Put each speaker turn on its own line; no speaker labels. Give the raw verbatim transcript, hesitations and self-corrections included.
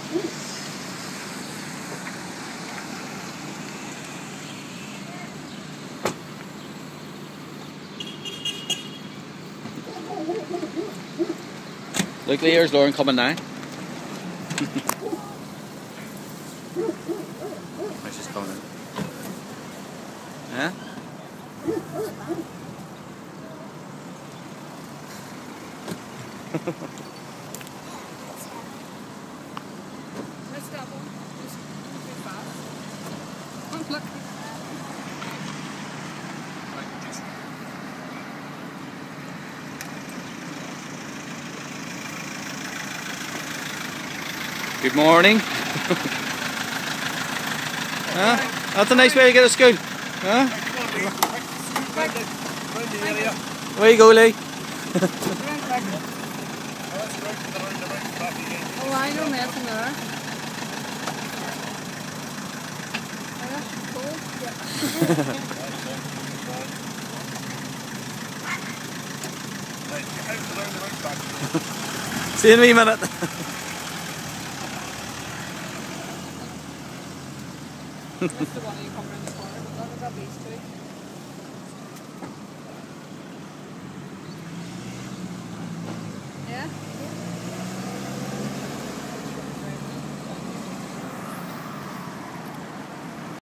Look, here's Lauren coming now. Oh, she's coming in. Yeah? Good morning. Huh? That's a nice way to get to school. Huh? Where you go, Lee?
Oh, I know nothing there.
See you in a wee minute.
That's the one you come around the corner, but that was at least two.